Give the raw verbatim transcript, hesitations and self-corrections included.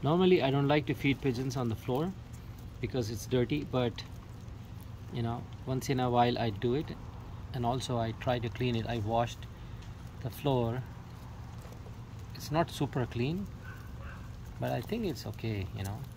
Normally I don't like to feed pigeons on the floor because it's dirty, but you know, once in a while I do it. And also I try to clean it. I washed the floor. It's not super clean, but I think it's okay, you know.